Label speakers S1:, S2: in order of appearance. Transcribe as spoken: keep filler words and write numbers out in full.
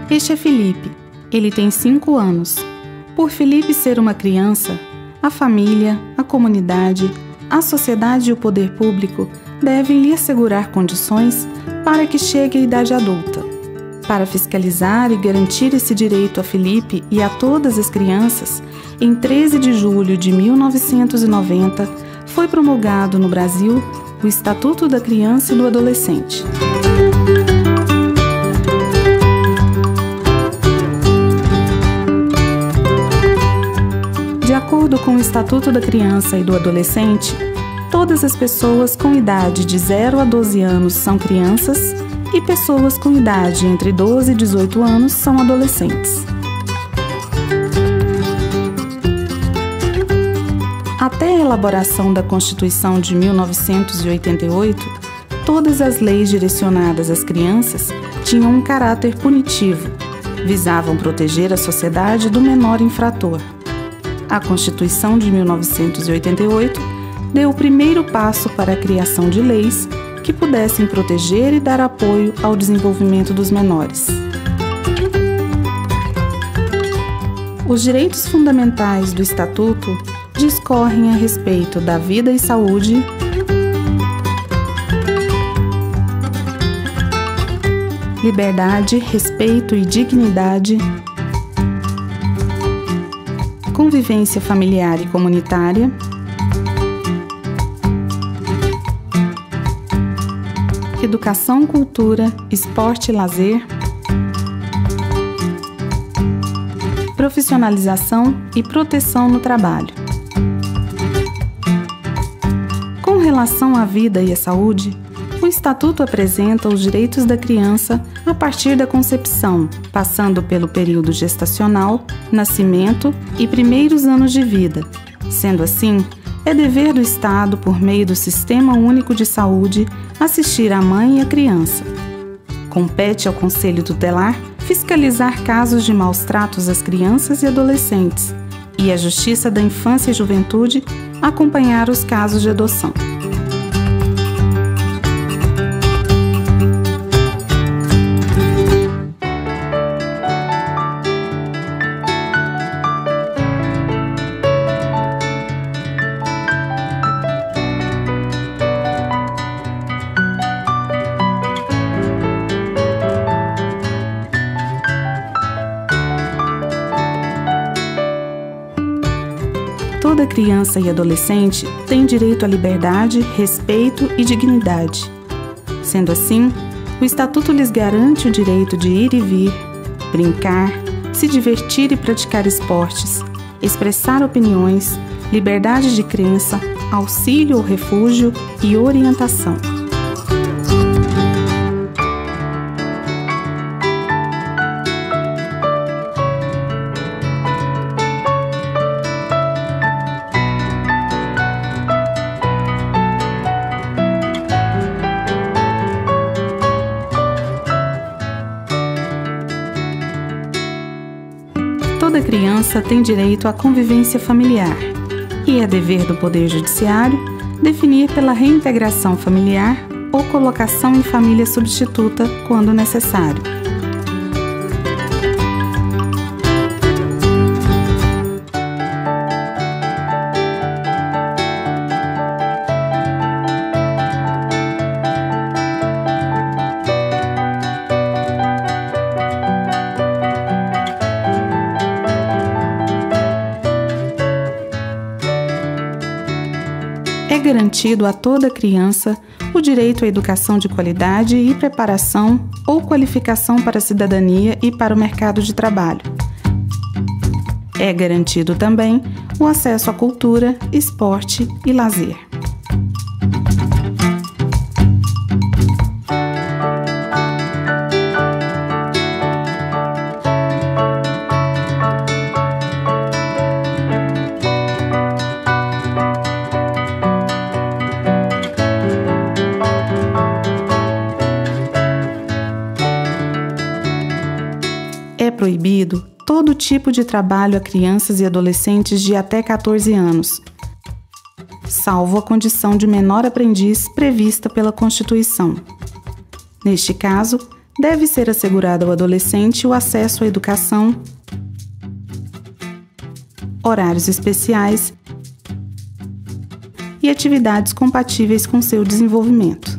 S1: Este é Felipe. Ele tem cinco anos. Por Felipe ser uma criança, a família, a comunidade, a sociedade e o poder público devem lhe assegurar condições para que chegue à idade adulta. Para fiscalizar e garantir esse direito a Felipe e a todas as crianças, em treze de julho de mil novecentos e noventa, foi promulgado no Brasil o Estatuto da Criança e do Adolescente. De acordo com o Estatuto da Criança e do Adolescente, todas as pessoas com idade de zero a doze anos são crianças e pessoas com idade entre doze e dezoito anos são adolescentes. Até a elaboração da Constituição de mil novecentos e oitenta e oito, todas as leis direcionadas às crianças tinham um caráter punitivo, visavam proteger a sociedade do menor infrator. A Constituição de mil novecentos e oitenta e oito deu o primeiro passo para a criação de leis que pudessem proteger e dar apoio ao desenvolvimento dos menores. Os direitos fundamentais do Estatuto discorrem a respeito da vida e saúde, liberdade, respeito e dignidade, convivência familiar e comunitária, educação, cultura, esporte e lazer, profissionalização e proteção no trabalho. Com relação à vida e à saúde, o Estatuto apresenta os direitos da criança a partir da concepção, passando pelo período gestacional, nascimento e primeiros anos de vida. Sendo assim, é dever do Estado, por meio do Sistema Único de Saúde, assistir a mãe e a criança. Compete ao Conselho Tutelar fiscalizar casos de maus-tratos às crianças e adolescentes e à Justiça da Infância e Juventude acompanhar os casos de adoção. Toda criança e adolescente tem direito à liberdade, respeito e dignidade. Sendo assim, o Estatuto lhes garante o direito de ir e vir, brincar, se divertir e praticar esportes, expressar opiniões, liberdade de crença, auxílio ou refúgio e orientação. Toda criança tem direito à convivência familiar e é dever do Poder Judiciário definir pela reintegração familiar ou colocação em família substituta quando necessário. É garantido a toda criança o direito à educação de qualidade e preparação ou qualificação para a cidadania e para o mercado de trabalho. É garantido também o acesso à cultura, esporte e lazer. É proibido todo tipo de trabalho a crianças e adolescentes de até quatorze anos, salvo a condição de menor aprendiz prevista pela Constituição. Neste caso, Deve ser assegurado ao adolescente o acesso à educação, horários especiais e atividades compatíveis com seu desenvolvimento.